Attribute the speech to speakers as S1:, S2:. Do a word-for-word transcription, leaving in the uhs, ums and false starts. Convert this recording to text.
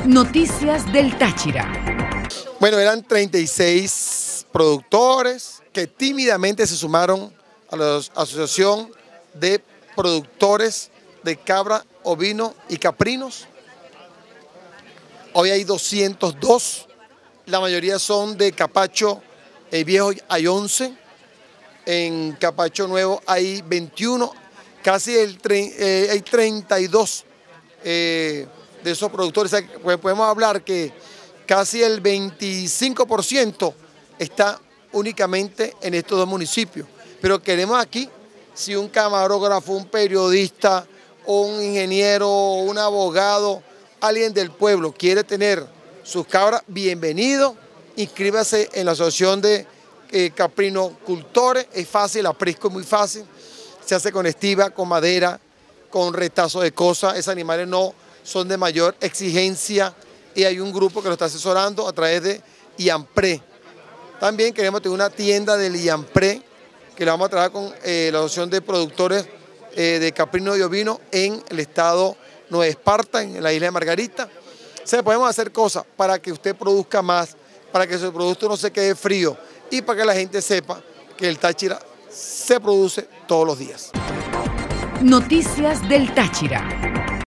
S1: Noticias del Táchira.
S2: Bueno, eran treinta y seis productores que tímidamente se sumaron a la Asociación de Productores de Cabra, Ovino y Caprinos. Hoy hay doscientos dos, la mayoría son de Capacho eh, Viejo, hay once, en Capacho Nuevo hay veintiuno, casi el eh, hay treinta y dos eh, de esos productores. O sea, pues podemos hablar que casi el veinticinco por ciento está únicamente en estos dos municipios. Pero queremos aquí, si un camarógrafo, un periodista, un ingeniero, un abogado, alguien del pueblo quiere tener sus cabras, bienvenido, inscríbase en la Asociación de eh, Caprinocultores. Es fácil, la aprisco es muy fácil, se hace con estiva, con madera, con retazo de cosas. Esos animales no son de mayor exigencia y hay un grupo que lo está asesorando a través de IAMPRE. También queremos tener una tienda del IAMPRE que la vamos a trabajar con eh, la Asociación de Productores eh, de Caprino y Ovino en el estado Nueva Esparta, en la isla de Margarita. O sea, podemos hacer cosas para que usted produzca más, para que su producto no se quede frío y para que la gente sepa que el Táchira se produce todos los días.
S1: Noticias del Táchira.